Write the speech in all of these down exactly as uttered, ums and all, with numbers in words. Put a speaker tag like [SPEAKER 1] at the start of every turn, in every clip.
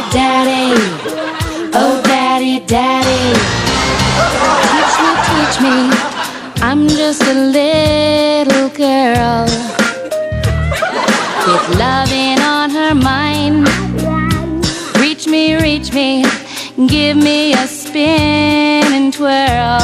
[SPEAKER 1] Daddy, oh daddy, daddy, teach me, teach me, I'm just a little girl with loving on her mind. Reach me, reach me, give me a spin and twirl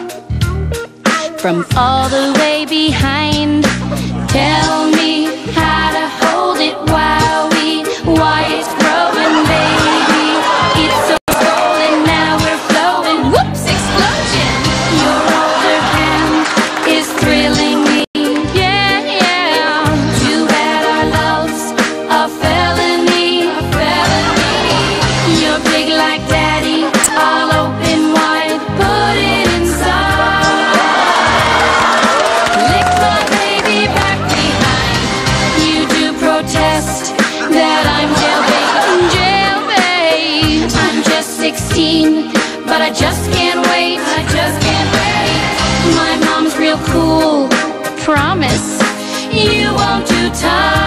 [SPEAKER 1] from all the way behind. Tell me how to hold it while we watch it growing, baby. It's so swollen, now we're flowing. Whoops, explosion! Your older hand is thrilling me. Yeah, yeah. Too bad our love's a felony, a felony. You're big like daddy, all open wide, put it inside. Lick my baby back behind. You do protest that I'm jailbait, jailbait. I'm just sixteen, but I just can't wait, I just can't wait. My mom's real cool, promise you won't do time.